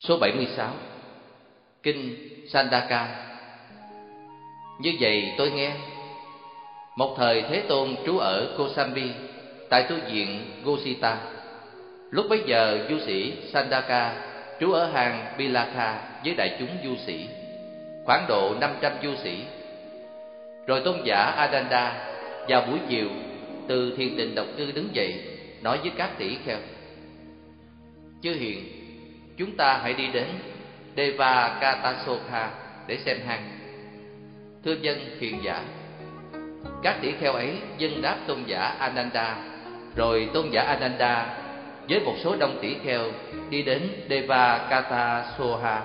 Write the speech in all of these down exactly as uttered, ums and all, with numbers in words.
Số bảy mươi sáu. Kinh Sandaka. Như vậy tôi nghe, một thời Thế Tôn trú ở Kosambi, tại tu viện Gosita. Lúc bấy giờ du sĩ Sandaka trú ở hang Pilakha với đại chúng du sĩ, khoảng độ năm trăm du sĩ. Rồi tôn giả Adanda vào buổi chiều từ thiền định độc cư đứng dậy, nói với các tỷ kheo: Chư hiền, chúng ta hãy đi đến Devakatasokha để xem hang. Thưa dân hiền giả. Các tỷ kheo ấy dâng đáp tôn giả Ananda. Rồi tôn giả Ananda với một số đông tỷ kheo đi đến Devakatasokha.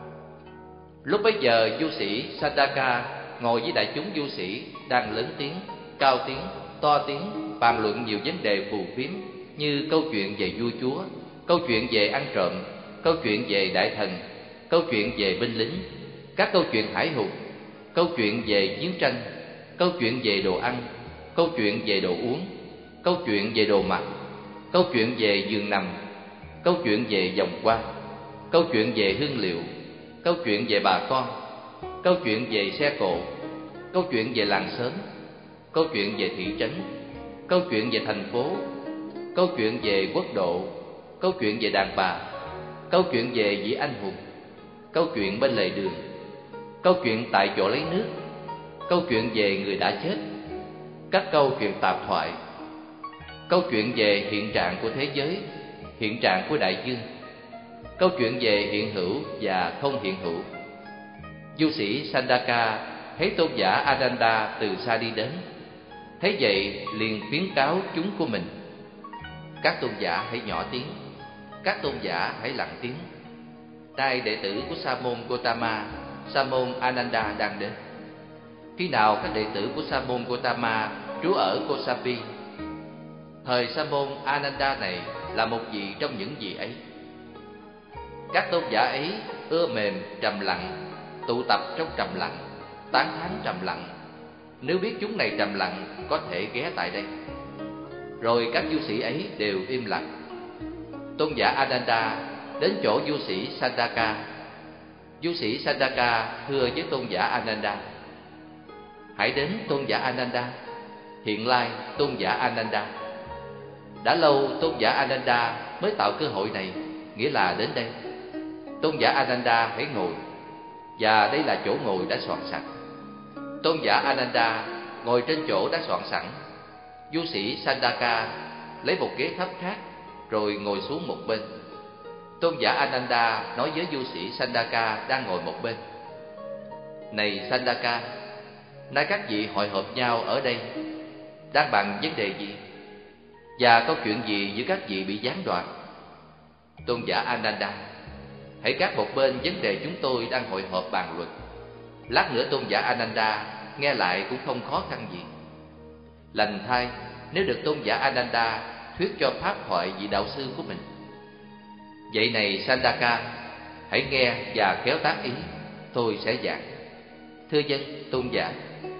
Lúc bấy giờ du sĩ Sandaka ngồi với đại chúng du sĩ đang lớn tiếng, cao tiếng, to tiếng bàn luận nhiều vấn đề phù phiếm, như câu chuyện về vua chúa, câu chuyện về ăn trộm, câu chuyện về đại thần, câu chuyện về binh lính, các câu chuyện hải hùng, câu chuyện về chiến tranh, câu chuyện về đồ ăn, câu chuyện về đồ uống, câu chuyện về đồ mặc, câu chuyện về giường nằm, câu chuyện về vòng qua, câu chuyện về hương liệu, câu chuyện về bà con, câu chuyện về xe cộ, câu chuyện về làng xóm, câu chuyện về thị trấn, câu chuyện về thành phố, câu chuyện về quốc độ, câu chuyện về đàn bà, câu chuyện về vị anh hùng, câu chuyện bên lề đường, câu chuyện tại chỗ lấy nước, câu chuyện về người đã chết, các câu chuyện tạp thoại, câu chuyện về hiện trạng của thế giới, hiện trạng của đại dương, câu chuyện về hiện hữu và không hiện hữu. Du sĩ Sandaka thấy tôn giả Adanda từ xa đi đến, thấy vậy liền khuyến cáo chúng của mình: Các tôn giả hãy nhỏ tiếng, các tôn giả hãy lặng tiếng. Nay đệ tử của Sa môn Gotama, Sa môn Ananda đang đến. Khi nào các đệ tử của Sa môn Gotama trú ở Kosambi? Thời Sa môn Ananda này là một vị trong những vị ấy. Các tôn giả ấy ưa mềm trầm lặng, tụ tập trong trầm lặng, tán thán trầm lặng. Nếu biết chúng này trầm lặng, có thể ghé tại đây. Rồi các du sĩ ấy đều im lặng. Tôn giả Ananda đến chỗ du sĩ Sandaka. Du sĩ Sandaka thưa với tôn giả Ananda: Hãy đến tôn giả Ananda. Hiện lai tôn giả Ananda. Đã lâu tôn giả Ananda mới tạo cơ hội này, nghĩa là đến đây. Tôn giả Ananda hãy ngồi, và đây là chỗ ngồi đã soạn sẵn. Tôn giả Ananda ngồi trên chỗ đã soạn sẵn. Du sĩ Sandaka lấy một ghế thấp khác rồi ngồi xuống một bên. Tôn giả Ananda nói với du sĩ Sandaka đang ngồi một bên: Này Sandaka, nay các vị hội họp nhau ở đây, đang bàn vấn đề gì? Và câu chuyện gì giữa các vị bị gián đoạn? Tôn giả Ananda: Hãy gác một bên vấn đề chúng tôi đang hội họp bàn luận. Lát nữa tôn giả Ananda nghe lại cũng không khó khăn gì. Lành thay nếu được tôn giả Ananda thuyết cho pháp thoại vị đạo sư của mình. Vậy này Sandaka, hãy nghe và khéo tác ý, tôi sẽ giảng. Thưa dân tôn giả.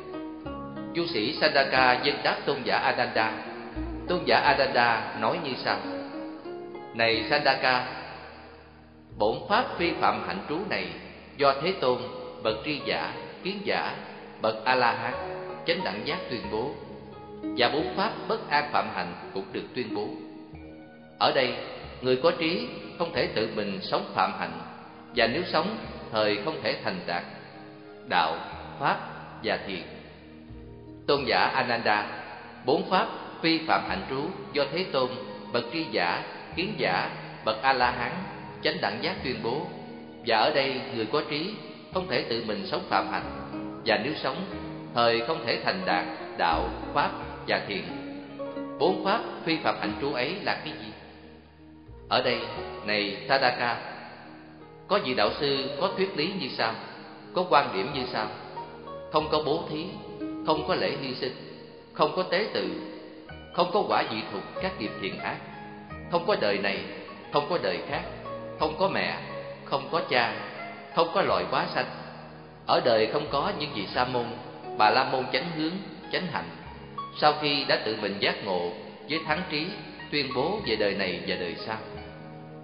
Du sĩ Sandaka dân đáp tôn giả Ananda. Tôn giả Ananda nói như sau: Này Sandaka, bổn pháp phi phạm hạnh trú này do Thế Tôn, bậc tri giả, kiến giả, bậc A-la-hán, chánh đẳng giác tuyên bố, và bốn pháp bất an phạm hạnh cũng được tuyên bố. Ở đây, người có trí không thể tự mình sống phạm hạnh, và nếu sống, thời không thể thành đạt đạo, pháp và thiền. Tôn giả Ananda, bốn pháp phi phạm hạnh trú do Thế Tôn, bậc tri giả, kiến giả, bậc A-la-hán, chánh đẳng giác tuyên bố, và ở đây người có trí không thể tự mình sống phạm hạnh, và nếu sống, thời không thể thành đạt đạo, pháp và thiền. Bốn pháp phi phạm hạnh trú ấy là cái gì? Ở đây, này Sandaka, có vị đạo sư có thuyết lý như sau, có quan điểm như sau: không có bố thí, không có lễ hy sinh, không có tế tự, không có quả vị thuộc các nghiệp thiện ác, không có đời này, không có đời khác, không có mẹ, không có cha, không có loài quá sanh. Ở đời không có những vị sa môn, bà la môn chánh hướng, chánh hạnh, sau khi đã tự mình giác ngộ với thắng trí tuyên bố về đời này và đời sau.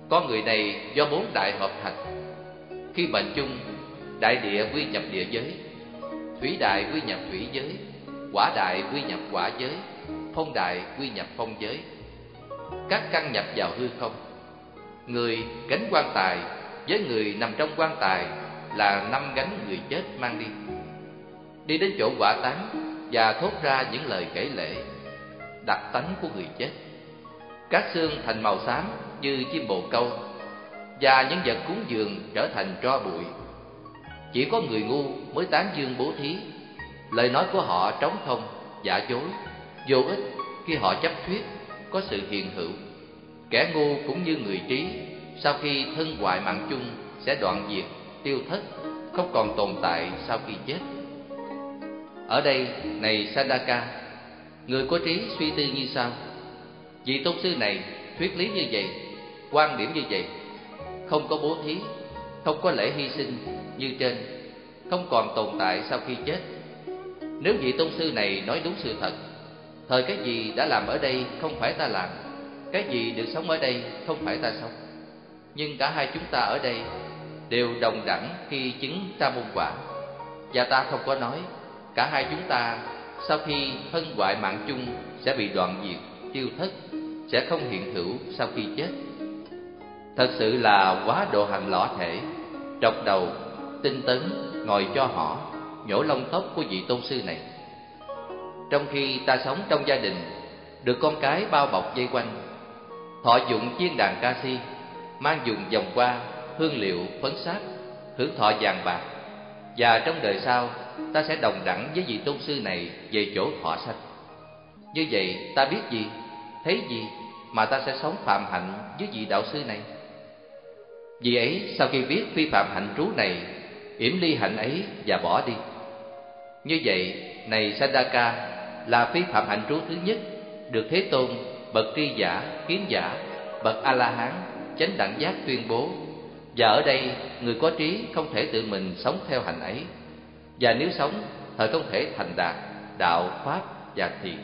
Con người này do bốn đại hợp thành. Khi mệnh chung, đại địa quy nhập địa giới, thủy đại quy nhập thủy giới, hỏa đại quy nhập hỏa giới, phong đại quy nhập phong giới. Các căn nhập vào hư không. Người gánh quan tài với người nằm trong quan tài là năm gánh người chết mang đi. Đi đến chỗ hỏa táng và thốt ra những lời kể lể, đặc tánh của người chết. Các xương thành màu xám như chim bồ câu, và những vật cúng dường trở thành tro bụi. Chỉ có người ngu mới tán dương bố thí. Lời nói của họ trống không, giả dối, vô ích khi họ chấp thuyết có sự hiện hữu. Kẻ ngu cũng như người trí, sau khi thân hoại mạng chung sẽ đoạn diệt, tiêu thất, không còn tồn tại sau khi chết. Ở đây, này Sandaka, người có trí suy tư như sau. Vị tôn sư này thuyết lý như vậy, quan điểm như vậy, không có bố thí, không có lễ hy sinh như trên, không còn tồn tại sau khi chết. Nếu vị tôn sư này nói đúng sự thật, thời cái gì đã làm ở đây không phải ta làm, cái gì được sống ở đây không phải ta sống. Nhưng cả hai chúng ta ở đây đều đồng đẳng khi chứng sa môn quả. Và ta không có nói cả hai chúng ta sau khi thân hoại mạng chung sẽ bị đoạn diệt, tiêu thất, sẽ không hiện hữu sau khi chết. Thật sự là quá độ hành lõa thể, trọc đầu, tinh tấn, ngồi cho họ, nhổ lông tóc của vị tôn sư này. Trong khi ta sống trong gia đình, được con cái bao bọc vây quanh, thọ dụng chiên đàn ca si, mang dùng vòng hoa, hương liệu, phấn sáp, hưởng thọ vàng bạc. Và trong đời sau, ta sẽ đồng đẳng với vị tôn sư này về chỗ thọ sanh. Như vậy, ta biết gì, thấy gì mà ta sẽ sống phạm hạnh với vị đạo sư này? Vì ấy, sau khi biết phi phạm hạnh trú này, yểm ly hạnh ấy và bỏ đi. Như vậy, này Sandaka, là phi phạm hạnh trú thứ nhất, được Thế Tôn, bậc tri giả, kiến giả, bậc A-la-hán, chánh đẳng giác tuyên bố. Và ở đây, người có trí không thể tự mình sống theo hạnh ấy. Và nếu sống, thời không thể thành đạt đạo, pháp và thiền.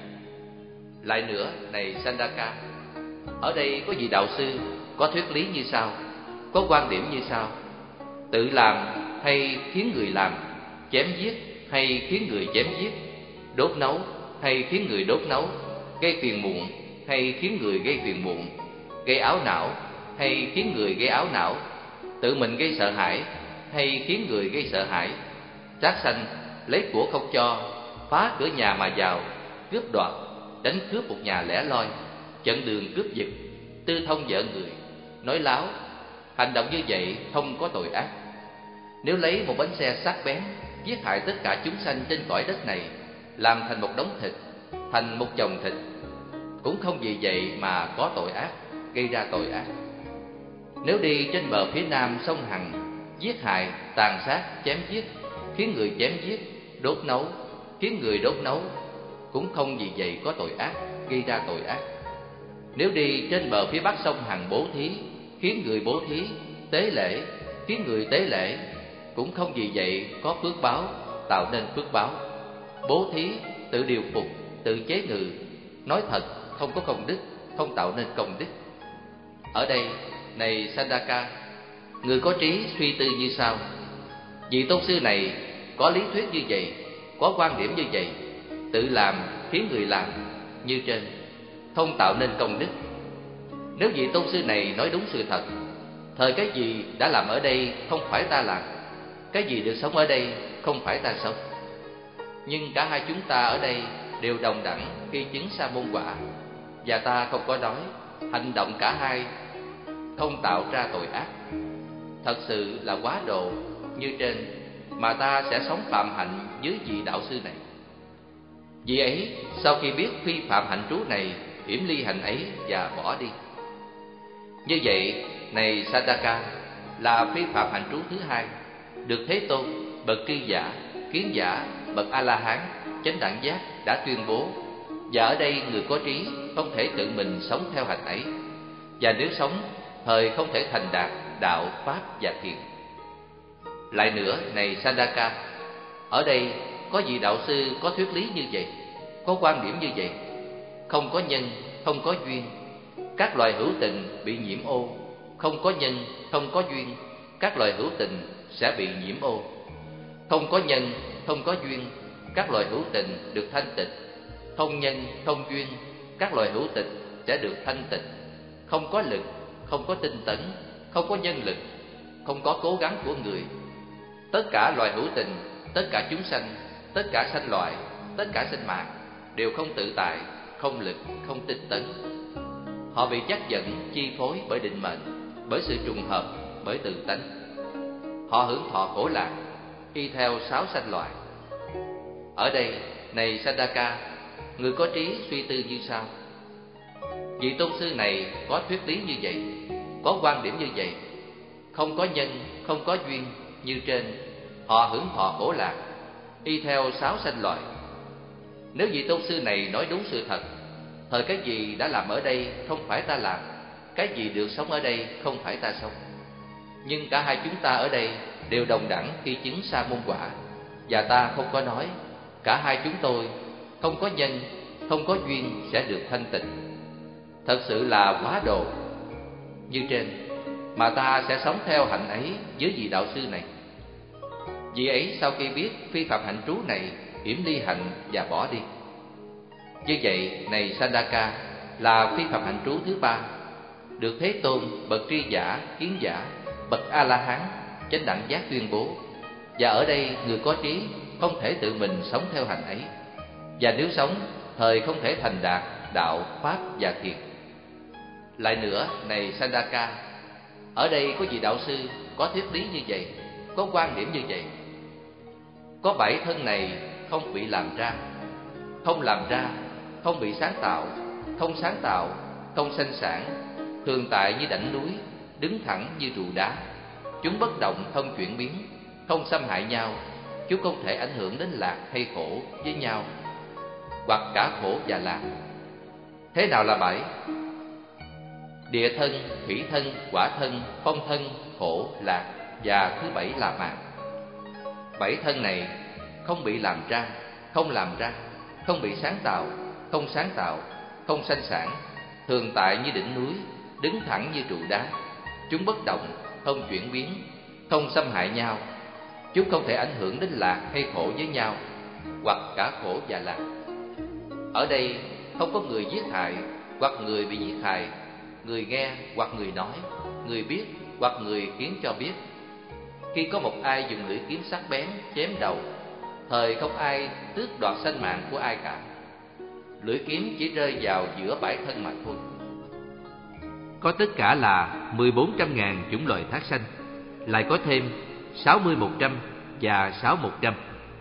Lại nữa, này Sandaka, ở đây có vị đạo sư có thuyết lý như sau, có quan điểm như sau: tự làm hay khiến người làm, chém giết hay khiến người chém giết, đốt nấu hay khiến người đốt nấu, gây phiền muộn hay khiến người gây phiền muộn, gây áo não hay khiến người gây áo não, tự mình gây sợ hãi hay khiến người gây sợ hãi, sát sanh, lấy của không cho, phá cửa nhà mà vào, cướp đoạt, đánh cướp một nhà lẻ loi, chặn đường cướp giật, tư thông vợ người, nói láo. Hành động như vậy không có tội ác. Nếu lấy một bánh xe sắc bén giết hại tất cả chúng sanh trên cõi đất này, làm thành một đống thịt, thành một chồng thịt, cũng không vì vậy mà có tội ác, gây ra tội ác. Nếu đi trên bờ phía nam sông Hằng, giết hại, tàn sát, chém giết, khiến người chém giết, đốt nấu, khiến người đốt nấu, cũng không vì vậy có tội ác, gây ra tội ác. Nếu đi trên bờ phía bắc sông Hằng bố thí, khiến người bố thí, tế lễ, khiến người tế lễ, cũng không vì vậy có phước báo, tạo nên phước báo. Bố thí, tự điều phục, tự chế ngự, nói thật, không có công đức, không tạo nên công đức. Ở đây, này Sandaka, người có trí suy tư như sau: vị tôn sư này có lý thuyết như vậy, có quan điểm như vậy, tự làm, khiến người làm, như trên, không tạo nên công đức. Nếu vị tôn sư này nói đúng sự thật, thời cái gì đã làm ở đây không phải ta làm, cái gì được sống ở đây không phải ta sống. Nhưng cả hai chúng ta ở đây đều đồng đẳng khi chứng sa môn quả. Và ta không có nói hành động cả hai không tạo ra tội ác. Thật sự là quá độ như trên, mà ta sẽ sống phạm hạnh với vị đạo sư này. Vì ấy, sau khi biết phi phạm hạnh trú này, yểm ly hạnh ấy và bỏ đi. Như vậy, này Sandaka, là phi phạm hạnh trú thứ hai, được Thế Tôn, bậc tri giả, kiến giả, bậc A-la-hán, chánh đẳng giác đã tuyên bố. Và ở đây người có trí không thể tự mình sống theo hạnh ấy. Và nếu sống, thời không thể thành đạt đạo, pháp và thiền. Lại nữa, này Sandaka, ở đây có vị đạo sư có thuyết lý như vậy, có quan điểm như vậy. Không có nhân, không có duyên, các loài hữu tình bị nhiễm ô, không có nhân, không có duyên, các loài hữu tình sẽ bị nhiễm ô. Không có nhân, không có duyên, các loài hữu tình được thanh tịnh. Không nhân, không duyên, các loài hữu tình sẽ được thanh tịnh. Không có lực, không có tinh tấn, không có nhân lực, không có cố gắng của người. Tất cả loài hữu tình, tất cả chúng sanh, tất cả sanh loại, tất cả sinh mạng đều không tự tại, không lực, không tinh tấn. Họ bị dắt dẫn, chi phối bởi định mệnh, bởi sự trùng hợp, bởi tự tánh. Họ hưởng thọ khổ lạc, y theo sáu sanh loại. Ở đây, này Sandaka, người có trí suy tư như sau. Vị tôn sư này có thuyết lý như vậy, có quan điểm như vậy. Không có nhân, không có duyên như trên, họ hưởng thọ khổ lạc, y theo sáu sanh loại. Nếu vị tôn sư này nói đúng sự thật, thời cái gì đã làm ở đây không phải ta làm, cái gì được sống ở đây không phải ta sống. Nhưng cả hai chúng ta ở đây đều đồng đẳng khi chứng sa môn quả, và ta không có nói cả hai chúng tôi không có nhân, không có duyên sẽ được thanh tịnh. Thật sự là quá độ. Như trên, mà ta sẽ sống theo hạnh ấy với vị đạo sư này. Vị ấy sau khi biết phi phạm hạnh trú này, yểm ly hạnh và bỏ đi. Như vậy, này Sandaka, là phi phạm hạnh trú thứ ba, được Thế Tôn, bậc tri giả, kiến giả, bậc A-la-hán, chánh đẳng giác tuyên bố. Và ở đây người có trí không thể tự mình sống theo hạnh ấy, và nếu sống, thời không thể thành đạt đạo, pháp và thiền. Lại nữa, này Sandaka, ở đây có vị đạo sư có thuyết lý như vậy, có quan điểm như vậy. Có bảy thân này không bị làm ra, không làm ra, không bị sáng tạo, không sáng tạo, không sanh sản, thường tại như đảnh núi, đứng thẳng như trụ đá. Chúng bất động, không chuyển biến, không xâm hại nhau. Chúng không thể ảnh hưởng đến lạc hay khổ với nhau, hoặc cả khổ và lạc. Thế nào là bảy? Địa thân, thủy thân, quả thân, phong thân, khổ, lạc, và thứ bảy là mạng. Bảy thân này không bị làm ra, không làm ra, không bị sáng tạo, không sáng tạo, không sanh sản, thường tại như đỉnh núi, đứng thẳng như trụ đá. Chúng bất động, không chuyển biến, không xâm hại nhau. Chúng không thể ảnh hưởng đến lạc hay khổ với nhau, hoặc cả khổ và lạc. Ở đây không có người giết hại, hoặc người bị giết hại, người nghe hoặc người nói, người biết hoặc người khiến cho biết. Khi có một ai dùng lưỡi kiếm sắc bén chém đầu, thời không ai tước đoạt sinh mạng của ai cả. Lưỡi kiếm chỉ rơi vào giữa bảy thân mà thôi. Có tất cả là mười bốn trăm ngàn chủng loại thác sanh, lại có thêm sáu mươi một trăm và sáu một trăm.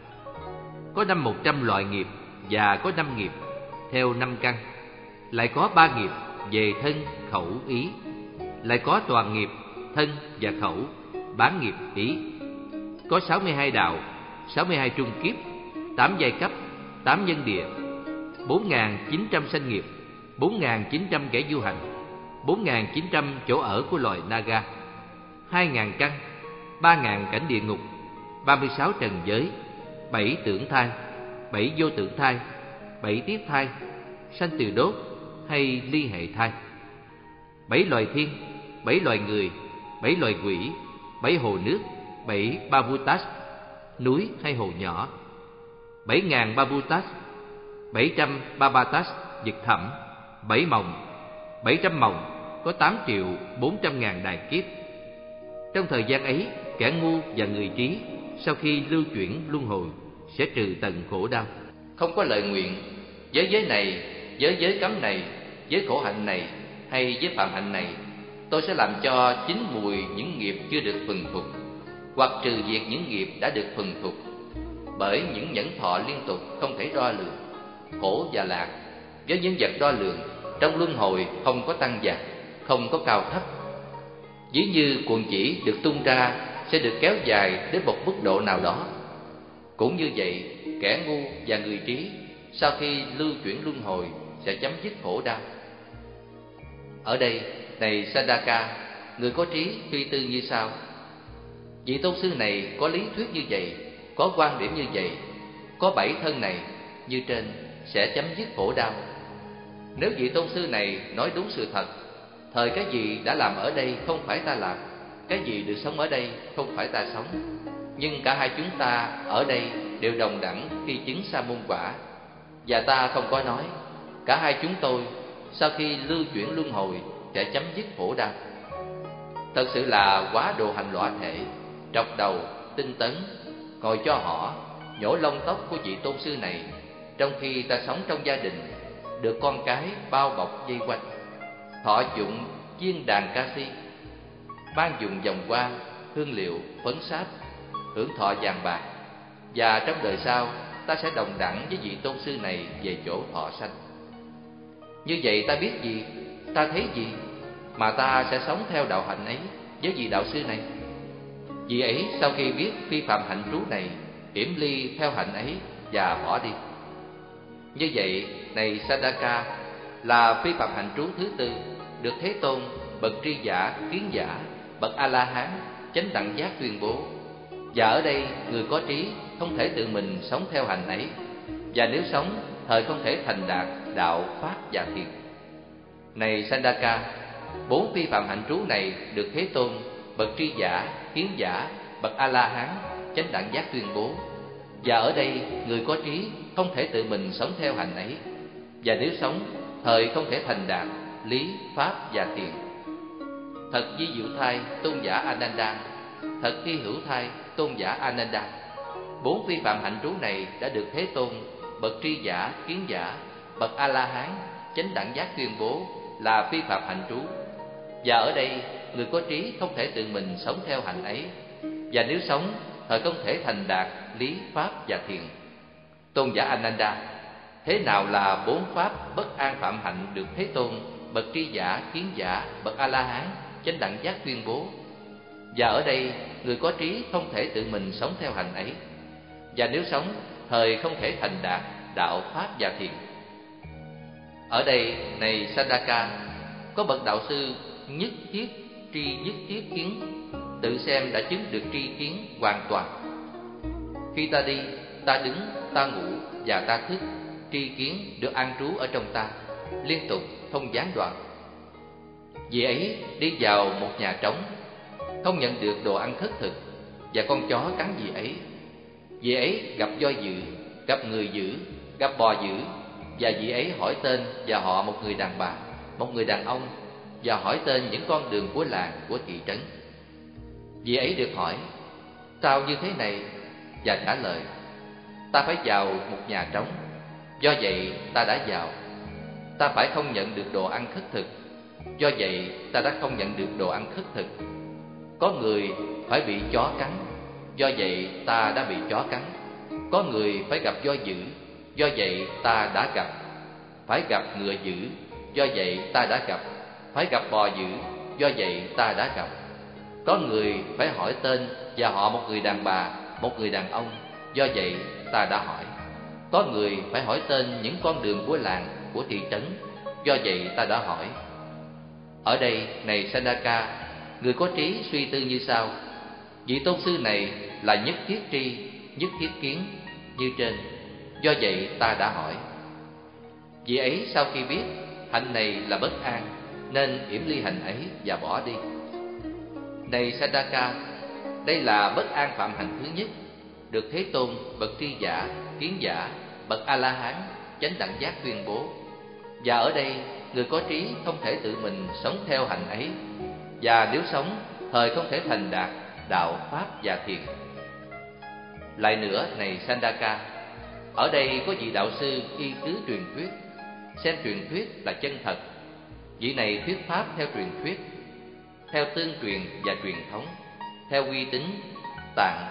Có năm một trăm loại nghiệp và có năm nghiệp theo năm căn, lại có ba nghiệp về thân, khẩu, ý, lại có toàn nghiệp thân và khẩu, bán nghiệp, ý. Có sáu mươi hai đạo, sáu mươi hai trung kiếp, tám giai cấp, tám nhân địa, bốn nghìn chín trăm sanh nghiệp, bốn nghìn chín trăm kẻ du hành, bốn nghìn chín trăm chỗ ở của loài Naga, hai nghìn căn, ba nghìn cảnh địa ngục, ba mươi sáu trần giới, bảy tưởng thai, bảy vô tưởng thai, bảy tiết thai, sanh từ đốt hay ly hệ thai, bảy loài thiên, bảy loài người, bảy loài quỷ, bảy hồ nước, bảy Babutas, núi hay hồ nhỏ, bảy ngàn Babutas, bảy trăm Babatas, vực thẳm, bảy mộng, bảy trăm mộng, có tám triệu bốn trăm ngàn đại kiếp. Trong thời gian ấy, kẻ ngu và người trí sau khi lưu chuyển luân hồi sẽ trừ tận khổ đau. Không có lời nguyện, giới giới này, giới giới cấm này, giới khổ hạnh này hay giới phạm hạnh này, tôi sẽ làm cho chín mùi những nghiệp chưa được thuần phục, hoặc trừ diệt những nghiệp đã được thuần phục. Bởi những nhẫn thọ liên tục không thể đo lường, khổ và lạc với những vật đo lường trong luân hồi không có tăng giảm, không có cao thấp. Ví như cuồng chỉ được tung ra sẽ được kéo dài đến một mức độ nào đó. Cũng như vậy, kẻ ngu và người trí sau khi lưu chuyển luân hồi sẽ chấm dứt khổ đau. Ở đây, này Sandaka, người có trí suy tư như sau. Vị tôn sư này có lý thuyết như vậy, có quan điểm như vậy, có bảy thân này như trên sẽ chấm dứt khổ đau. Nếu vị tôn sư này nói đúng sự thật, thời cái gì đã làm ở đây không phải ta làm, cái gì được sống ở đây không phải ta sống. Nhưng cả hai chúng ta ở đây đều đồng đẳng khi chứng sa môn quả. Và ta không có nói cả hai chúng tôi sau khi lưu chuyển luân hồi sẽ chấm dứt khổ đau. Thật sự là quá đồ hành lõa thể, trọc đầu, tinh tấn, ngồi cho họ, nhổ lông tóc của vị tôn sư này, trong khi ta sống trong gia đình, được con cái bao bọc vây quanh, thọ dụng chiên đàn ca si, ban dùng vòng hoa, hương liệu, phấn sáp, hưởng thọ vàng bạc. Và trong đời sau, ta sẽ đồng đẳng với vị tôn sư này về chỗ thọ sanh. Như vậy ta biết gì, ta thấy gì, mà ta sẽ sống theo đạo hạnh ấy với vị đạo sư này. Vị ấy sau khi biết phi phạm hạnh trú này, yểm ly theo hạnh ấy và bỏ đi. Như vậy, này Sandaka, là phi phạm hạnh trú thứ tư, được Thế Tôn, bậc tri giả, kiến giả, bậc A-la-hán, chánh đẳng giác tuyên bố. Và ở đây, người có trí không thể tự mình sống theo hành ấy, và nếu sống, thời không thể thành đạt đạo, pháp và thiền. Này Sandaka, bốn phi phạm hạnh trú này được Thế Tôn, bậc tri giả, kiến giả, bậc A-la-hán, chánh đẳng giác tuyên bố. Và ở đây, người có trí không thể tự mình sống theo hành ấy, và nếu sống, thời không thể thành đạt lý, pháp và thiền. Thật vi diệu thay tôn giả Ananda, thật hy hữu thay tôn giả Ananda. Bốn phi phạm hạnh trú này đã được Thế Tôn, bậc tri giả, kiến giả, bậc A-la-hán, chánh đẳng giác tuyên bố là phi phạm hạnh trú. Và ở đây, người có trí không thể tự mình sống theo hạnh ấy, và nếu sống, thời không thể thành đạt lý, pháp và thiền. Tôn giả Ananda, thế nào là bốn pháp bất an phạm hạnh được Thế Tôn, bậc tri giả, kiến giả, bậc A-la-hán, chánh đẳng giác tuyên bố? Và ở đây, người có trí không thể tự mình sống theo hành ấy, và nếu sống, thời không thể thành đạt đạo, pháp và thiền. Ở đây, này Sandaka, có bậc đạo sư nhất thiết tri nhất thiết kiến, tự xem đã chứng được tri kiến hoàn toàn. Khi ta đi, ta đứng, ta ngủ và ta thức, tri kiến được an trú ở trong ta, liên tục không gián đoạn. Vị ấy đi vào một nhà trống, không nhận được đồ ăn khất thực, và con chó cắn vị ấy. Vị ấy gặp voi dữ, gặp người dữ, gặp bò dữ, và vị ấy hỏi tên và họ một người đàn bà, một người đàn ông, và hỏi tên những con đường của làng, của thị trấn. Vị ấy được hỏi, sao như thế này? Và trả lời, ta phải vào một nhà trống, do vậy ta đã vào. Ta phải không nhận được đồ ăn khất thực, do vậy ta đã không nhận được đồ ăn khất thực. Có người phải bị chó cắn, do vậy ta đã bị chó cắn. Có người phải gặp voi dữ, do vậy ta đã gặp. Phải gặp ngựa dữ, do vậy ta đã gặp. Phải gặp bò dữ, do vậy ta đã gặp. Có người phải hỏi tên và họ một người đàn bà, một người đàn ông, do vậy ta đã hỏi. Có người phải hỏi tên những con đường của làng, của thị trấn, do vậy ta đã hỏi. Ở đây, này Sandaka, người có trí suy tư như sau: vị tôn sư này là nhất thiết tri, nhất thiết kiến như trên, do vậy ta đã hỏi. Vị ấy sau khi biết hạnh này là bất an, nên yểm ly hạnh ấy và bỏ đi. Này Sandaka, đây là bất an phạm hạnh thứ nhất, được Thế Tôn, bậc tri giả, kiến giả, bậc A-la-hán, chánh đẳng giác tuyên bố. Và ở đây, người có trí không thể tự mình sống theo hạnh ấy, và nếu sống, thời không thể thành đạt đạo, pháp và thiền. Lại nữa, này Sandaka, ở đây có vị đạo sư y cứ truyền thuyết, xem truyền thuyết là chân thật. Vị này thuyết pháp theo truyền thuyết, theo tương truyền và truyền thống, theo uy tín, tạng.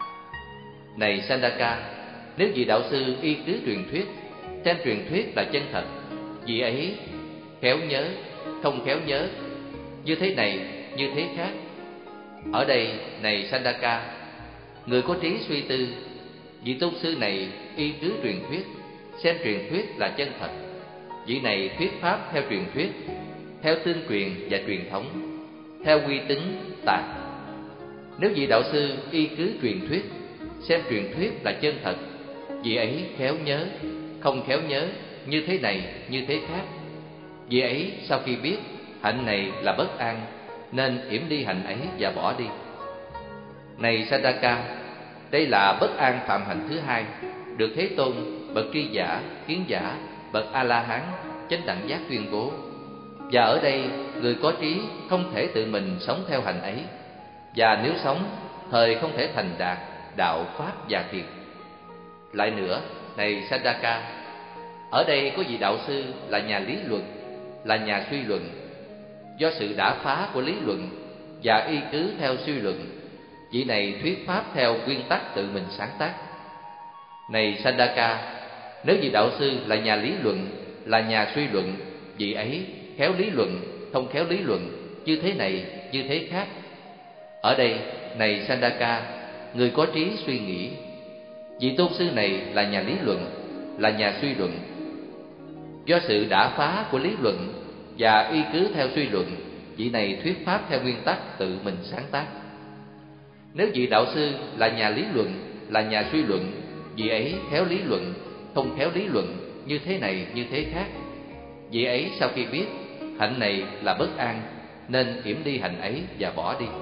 Này Sandaka, nếu vị đạo sư y cứ truyền thuyết, xem truyền thuyết là chân thật, vị ấy khéo nhớ, không khéo nhớ, như thế này, như thế khác. Ở đây, này Sandaka, người có trí suy tư, vị tôn sư này y cứ truyền thuyết, xem truyền thuyết là chân thật. Vị này thuyết pháp theo truyền thuyết, theo tương truyền và truyền thống, theo uy tín, tạng. Nếu vị đạo sư y cứ truyền thuyết, xem truyền thuyết là chân thật, vị ấy khéo nhớ, không khéo nhớ, như thế này, như thế khác. Vị ấy sau khi biết hạnh này là bất an, nên yểm đi hạnh ấy và bỏ đi. Này Sandaka, đây là bất an phạm hạnh thứ hai, được Thế Tôn, bậc tri giả, kiến giả, bậc A-la-hán, chánh đẳng giác tuyên bố. Và ở đây, người có trí không thể tự mình sống theo hạnh ấy, và nếu sống, thời không thể thành đạt đạo pháp và thiền. Lại nữa, này Sandaka, ở đây có vị đạo sư là nhà lý luận, là nhà suy luận. Do sự đả phá của lý luận và y cứ theo suy luận, vị này thuyết pháp theo nguyên tắc tự mình sáng tác. Này Sandaka, nếu vị đạo sư là nhà lý luận, là nhà suy luận, vị ấy khéo lý luận, không khéo lý luận, như thế này, như thế khác. Ở đây, này Sandaka, người có trí suy nghĩ, vị tôn sư này là nhà lý luận, là nhà suy luận. Do sự đả phá của lý luận và y cứ theo suy luận, vị này thuyết pháp theo nguyên tắc tự mình sáng tác. Nếu vị đạo sư là nhà lý luận, là nhà suy luận, vị ấy khéo lý luận, không khéo lý luận, như thế này, như thế khác. Vị ấy sau khi biết hạnh này là bất an, nên yểm đi hạnh ấy và bỏ đi.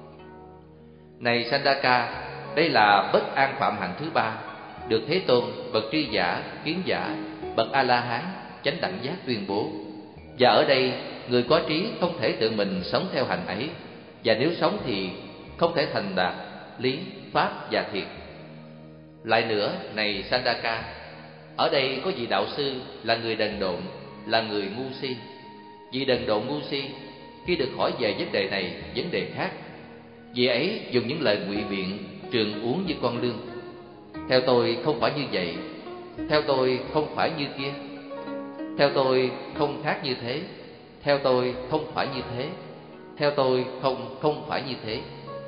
Này Sandaka, đây là bất an phạm hạnh thứ ba, được Thế Tôn, bậc tri giả, kiến giả, bậc A-la-hán, chánh đẳng giác tuyên bố. Và ở đây, người có trí không thể tự mình sống theo hạnh ấy, và nếu sống thì không thể thành đạt lý, pháp và thiền. Lại nữa, này Sandaka, ở đây có vị đạo sư là người đần độn, là người ngu si. Vị đần độn ngu si, khi được hỏi về vấn đề này, vấn đề khác, vị ấy dùng những lời ngụy biện, trường uống như con lương. Theo tôi không phải như vậy, theo tôi không phải như kia, theo tôi không khác như thế, theo tôi không phải như thế, theo tôi không không phải như thế.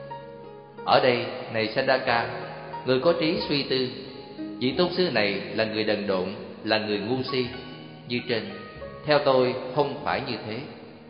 Ở đây, này Sandaka, người có trí suy tư, vị tôn sư này là người đần độn, là người ngu si, như trên, theo tôi không phải như thế.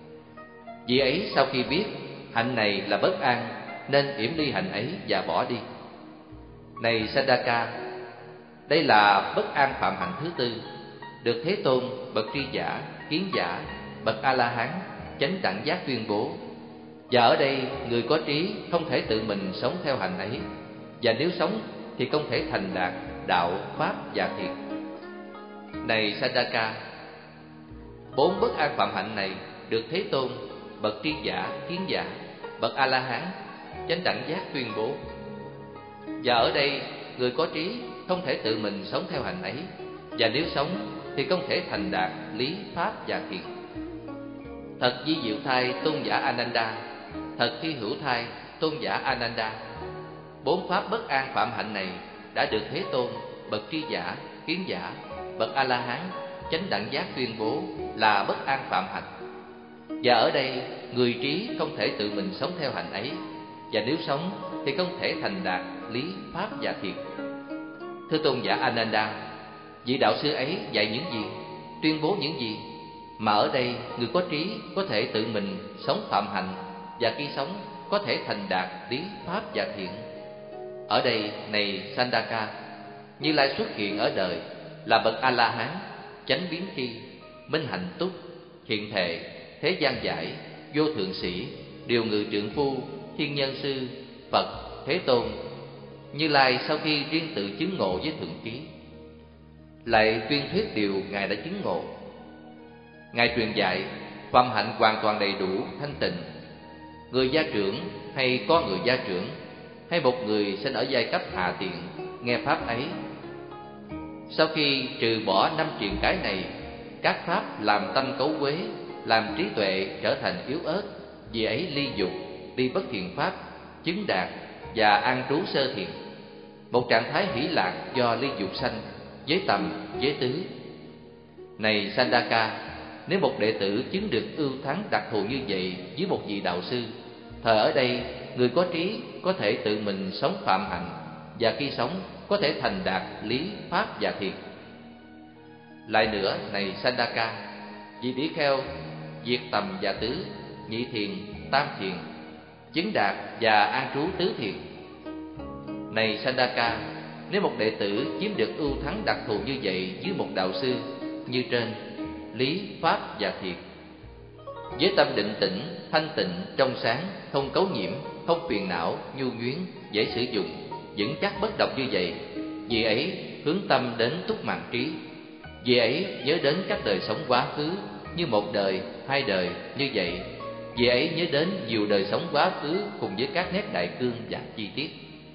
Vị ấy sau khi biết hạnh này là bất an, nên yểm ly hạnh ấy và bỏ đi. Này Sandaka, đây là bất an phạm hạnh thứ tư, được Thế Tôn, bậc tri giả, kiến giả, bậc A-la-hán, chánh đẳng giác tuyên bố. Và ở đây, người có trí không thể tự mình sống theo hạnh ấy, và nếu sống thì không thể thành đạt đạo, pháp và thiền. Này Sandaka, bốn bất an phạm hạnh này được Thế Tôn, bậc tri giả, kiến giả, bậc A-la-hán, chánh đẳng giác tuyên bố. Và ở đây, người có trí không thể tự mình sống theo hạnh ấy, và nếu sống thì không thể thành đạt lý, pháp và thiền. Thật vi diệu thay tôn giả Ananda, thật hy hữu thay tôn giả Ananda. Bốn pháp bất an phạm hạnh này đã được Thế Tôn, bậc tri giả, kiến giả, bậc A-la-hán, chánh đẳng giác tuyên bố là bất an phạm hạnh. Và ở đây, người trí không thể tự mình sống theo hạnh ấy, và nếu sống thì không thể thành đạt lý, pháp và thiền. Thưa tôn giả Ananda, vị đạo sư ấy dạy những gì, tuyên bố những gì, mà ở đây người có trí có thể tự mình sống phạm hạnh, và khi sống có thể thành đạt lý, pháp và thiện. Ở đây, này Sandaka, Như Lai xuất hiện ở đời là bậc A-la-hán, chánh biến tri, minh hạnh túc, hiện thệ, thế gian giải, vô thượng sĩ, điều ngự trượng phu, thiên nhân sư, Phật, Thế Tôn. Như Lai sau khi riêng tự chứng ngộ với thượng trí, lại tuyên thuyết điều Ngài đã chứng ngộ. Ngài truyền dạy phạm hạnh hoàn toàn đầy đủ, thanh tịnh. Người gia trưởng hay có người gia trưởng, hay một người sinh ở giai cấp hạ tiện, nghe pháp ấy, sau khi trừ bỏ năm triền cái này, các pháp làm tâm cấu quế, làm trí tuệ trở thành yếu ớt, vì ấy ly dục, ly bất thiện pháp, chứng đạt và an trú sơ thiền, một trạng thái hỷ lạc do ly dục sanh, giới tầm, giới tứ. Này Sandaka, nếu một đệ tử chứng được ưu thắng đặc thù như vậy với một vị đạo sư, thời ở đây người có trí có thể tự mình sống phạm hạnh, và khi sống có thể thành đạt lý, pháp và thiền. Lại nữa, này Sandaka, vị tỷ kheo diệt tầm và tứ, nhị thiền, tam thiền, chứng đạt và an trú tứ thiền. Này Sandaka, nếu một đệ tử chiếm được ưu thắng đặc thù như vậy với một đạo sư như trên, lý, pháp và thiền, Với tâm định tĩnh, thanh tịnh, trong sáng, không cấu nhiễm, không phiền não, nhu nhuyến, dễ sử dụng, vững chắc bất động như vậy, vì ấy hướng tâm đến túc mạng trí. Vì ấy nhớ đến các đời sống quá khứ như một đời, hai đời như vậy. Vì ấy nhớ đến nhiều đời sống quá khứ cùng với các nét đại cương và chi tiết.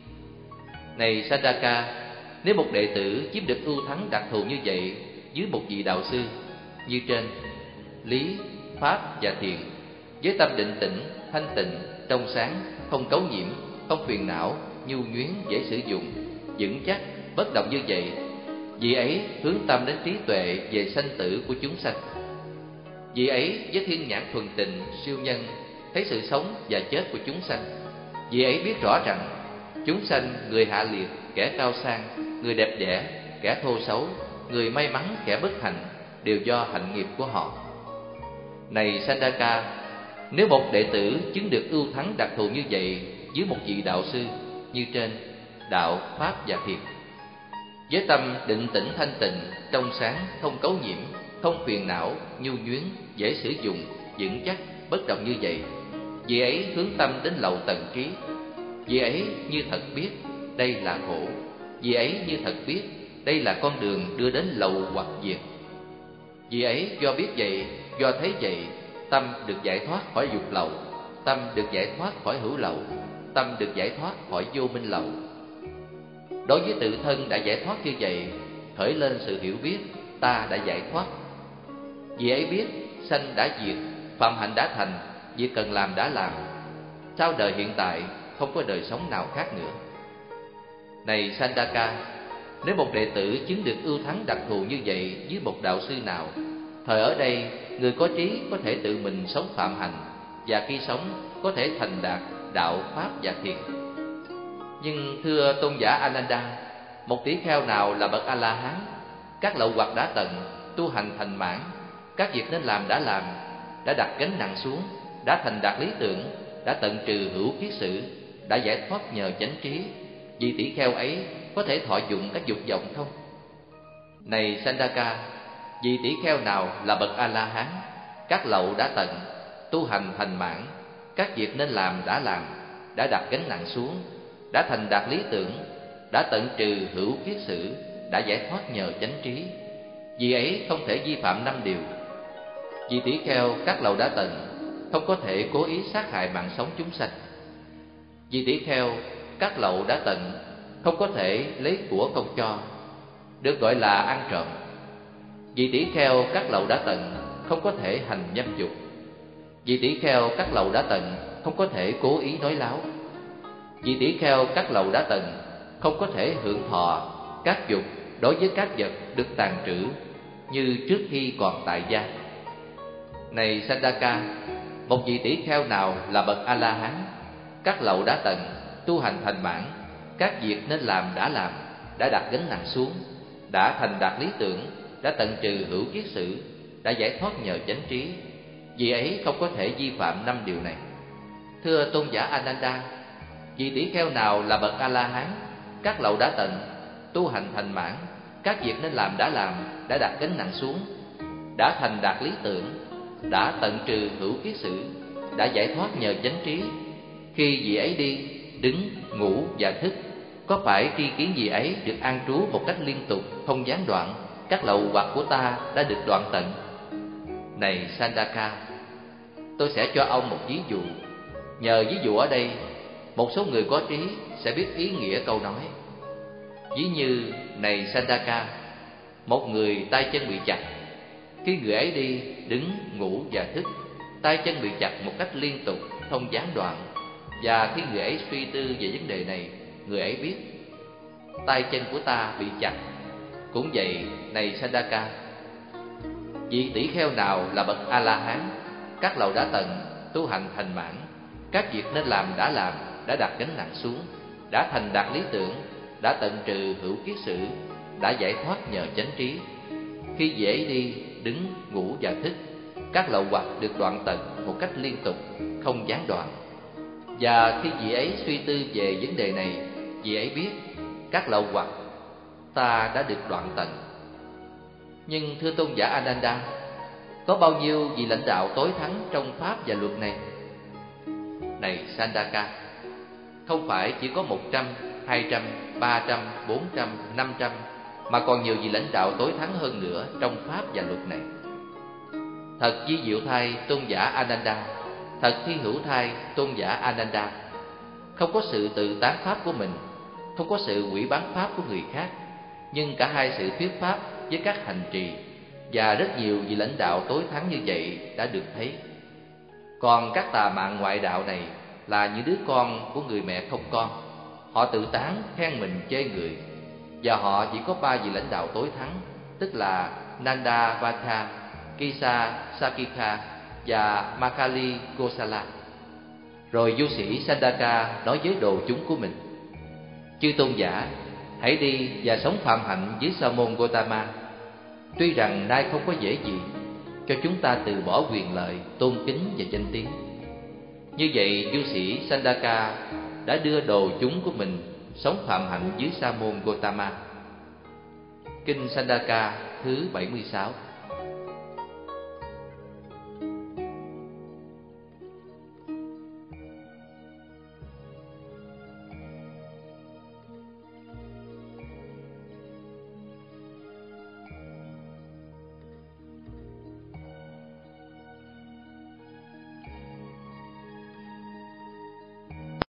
Này Sandaka, nếu một đệ tử chiếm được ưu thắng đặc thù như vậy dưới một vị đạo sư như trên, lý, pháp và thiền, với tâm định tĩnh, thanh tịnh, trong sáng, không cấu nhiễm, không phiền não, nhu nhuyến, dễ sử dụng, vững chắc, bất động như vậy, vì ấy hướng tâm đến trí tuệ về sanh tử của chúng sanh. Vì ấy với thiên nhãn thuần tình, siêu nhân, thấy sự sống và chết của chúng sanh. Vì ấy biết rõ rằng chúng sanh, người hạ liệt, kẻ cao sang, người đẹp đẽ, kẻ thô xấu, người may mắn, kẻ bất hạnh, đều do hạnh nghiệp của họ. Này Sandaka, nếu một đệ tử chứng được ưu thắng đặc thù như vậy dưới một vị đạo sư như trên, đạo, pháp và thiền, với tâm định tĩnh thanh tịnh, trong sáng, không cấu nhiễm, không phiền não, nhu nhuyến, dễ sử dụng, vững chắc, bất động như vậy, vì ấy hướng tâm đến lậu tận trí. Vì ấy như thật biết đây là khổ. Vì ấy như thật biết đây là con đường đưa đến lậu hoặc diệt. Vì ấy do biết vậy, do thấy vậy, tâm được giải thoát khỏi dục lậu, tâm được giải thoát khỏi hữu lậu, tâm được giải thoát khỏi vô minh lậu. Đối với tự thân đã giải thoát như vậy, khởi lên sự hiểu biết ta đã giải thoát. Vì ấy biết sanh đã diệt, phạm hạnh đã thành, việc cần làm đã làm. Sau đời hiện tại không có đời sống nào khác nữa. Này Sandaka, nếu một đệ tử chứng được ưu thắng đặc thù như vậy với một đạo sư nào, thời ở đây người có trí có thể tự mình sống phạm hạnh, và khi sống có thể thành đạt đạo, pháp và thiền. Nhưng thưa tôn giả Ananda, một tỷ kheo nào là bậc A-la-hán, các lậu hoặc đã tận, tu hành thành mãn, các việc nên làm đã làm, đã đặt gánh nặng xuống, đã thành đạt lý tưởng, đã tận trừ hữu kiết sử, đã giải thoát nhờ chánh trí, vị tỷ kheo ấy có thể thọ dụng các dục vọng không? Này Sandaka, vị tỷ kheo nào là bậc A-la-hán, các lậu đã tận, tu hành thành mãn, các việc nên làm đã làm, đã đặt gánh nặng xuống, đã thành đạt lý tưởng, đã tận trừ hữu kiết sử, đã giải thoát nhờ chánh trí, vì ấy không thể vi phạm năm điều. Vì tỷ kheo các lậu đã tận, không có thể cố ý sát hại mạng sống chúng sanh. Vì tỷ kheo các lậu đã tận, không có thể lấy của không cho, được gọi là ăn trộm. Vì tỷ kheo các lậu đã tận, không có thể hành dâm dục. Vì tỷ kheo các lậu đã tận, không có thể cố ý nói láo. Vì tỷ kheo các lậu đã tận, không có thể hưởng thọ các dục đối với các vật được tàn trữ như trước khi còn tại gia. Này Sandaka, một vị tỷ kheo nào là bậc A-la-hán, các lậu đã tận, tu hành thành mãn, các việc nên làm đã làm, đã đặt gánh nặng xuống, đã thành đạt lý tưởng, đã tận trừ hữu kiết sử, đã giải thoát nhờ chánh trí, vì ấy không có thể vi phạm năm điều này. Thưa tôn giả Ananda, vị tỷ kheo nào là bậc A-la-hán, các lậu đã tận, tu hành thành mãn, các việc nên làm đã làm, đã đặt gánh nặng xuống, đã thành đạt lý tưởng, đã tận trừ hữu kiết sử, đã giải thoát nhờ chánh trí, khi vị ấy đi, đứng, ngủ và thức, có phải tri kiến vị ấy được an trú một cách liên tục, không gián đoạn, các lậu hoặc của ta đã được đoạn tận? Này Sandaka, tôi sẽ cho ông một ví dụ. Nhờ ví dụ ở đây, một số người có trí sẽ biết ý nghĩa câu nói. Ví như, này Sandaka, một người tay chân bị chặt. Khi người ấy đi, đứng, ngủ và thức, tay chân bị chặt một cách liên tục, không gián đoạn. Và khi người ấy suy tư về vấn đề này, người ấy biết tay chân của ta bị chặt. Cũng vậy, này Sandaka, vị tỷ kheo nào là bậc A-la-hán, các lậu đã tận, tu hành thành mãn, các việc nên làm đã làm, đã đặt gánh nặng xuống, đã thành đạt lý tưởng, đã tận trừ hữu kiết sử, đã giải thoát nhờ chánh trí, khi dễ đi, đứng, ngủ và thức, các lậu hoặc được đoạn tận một cách liên tục, không gián đoạn. Và khi vị ấy suy tư về vấn đề này, vị ấy biết các lậu hoặc ta đã được đoạn tận. Nhưng thưa tôn giả Ananda, Có bao nhiêu vị lãnh đạo tối thắng trong pháp và luật này? Này Sandaka, không phải chỉ có một trăm, hai trăm, ba trăm, bốn trăm, năm trăm, mà còn nhiều vị lãnh đạo tối thắng hơn nữa trong pháp và luật này. Thật vi diệu thay tôn giả Ananda, thật thi hữu thay tôn giả Ananda. Không có sự tự tán pháp của mình, không có sự hủy bán pháp của người khác, nhưng cả hai sự thuyết pháp với các hành trì và rất nhiều vị lãnh đạo tối thắng như vậy đã được thấy. Còn các tà mạng ngoại đạo này là những đứa con của người mẹ không con. Họ tự tán, khen mình, chê người, và họ chỉ có ba vị lãnh đạo tối thắng, tức là Nanda Vatha, Kisa Sakika và Makali Kosala. Rồi du sĩ Sandaka nói với đồ chúng của mình: chư tôn giả, hãy đi và sống phạm hạnh với Sa môn Gotama. Tuy rằng nay không có dễ gì, cho chúng ta từ bỏ quyền lợi, tôn kính và danh tiếng. Như vậy, du sĩ Sandaka đã đưa đồ chúng của mình sống phạm hạnh dưới Sa môn Gotama. Kinh Sandaka thứ bảy mươi sáu.